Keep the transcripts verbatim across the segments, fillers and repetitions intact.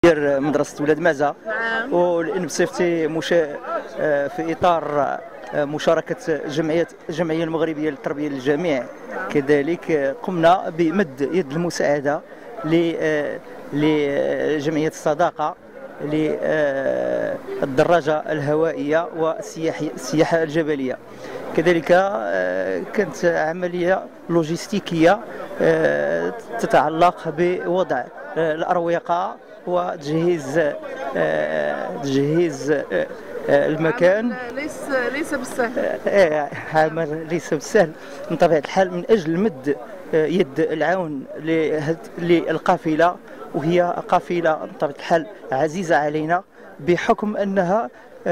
ديال مدرسة ولاد مازا. نعم. والان بصفتي مشا في اطار مشاركة جمعية الجمعية المغربية للتربية للجميع، كذلك قمنا بمد يد المساعدة لجمعية الصداقة للدراجة الهوائية والسياحة الجبلية. كذلك كانت عملية لوجستيكية تتعلق بوضع الأروقة وتجهيز تجهيز المكان. ليس ليس بالسهل. ايه عمل ليس بالسهل من طبيعة الحال، من أجل مد يد العون للقافلة، وهي قافلة من طبيعة الحال عزيزة علينا بحكم أنها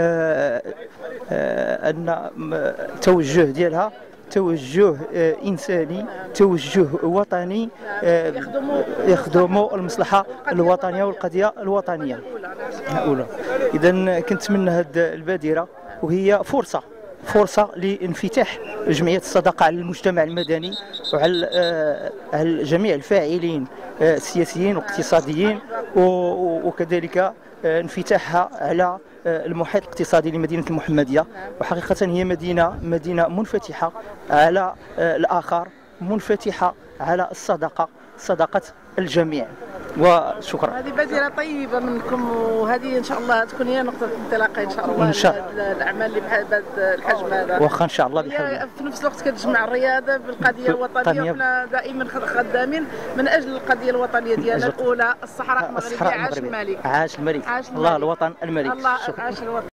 أن توجه ديالها توجه إنساني، توجه وطني يخدم المصلحة الوطنية والقضية الوطنية الأولى. إذا كنتمنى هذه البادرة، وهي فرصة فرصة لانفتاح جمعية الصداقة على المجتمع المدني وعلى على جميع الفاعلين السياسيين والاقتصاديين، وكذلك انفتاحها على المحيط الاقتصادي لمدينة المحمدية. وحقيقة هي مدينة مدينة منفتحة على الآخر، منفتحة على الصداقة، صداقة الجميع. وشكرا. هذه بادرة طيبة منكم، وهذه ان شاء الله تكون هي نقطة انطلاق ان شاء الله إن شاء الاعمال اللي بهذا الحجم هذا. واخا ان شاء الله بحول. في نفس الوقت كتجمع الرياضة بالقضية الوطنية، وحنا دائما خدامين من اجل القضية الوطنية ديالنا الأولى، الصحراء المغربية. عاش الملك، عاش الملك، عاش الملك. الله الوطن الملك. الله عاش الوطن.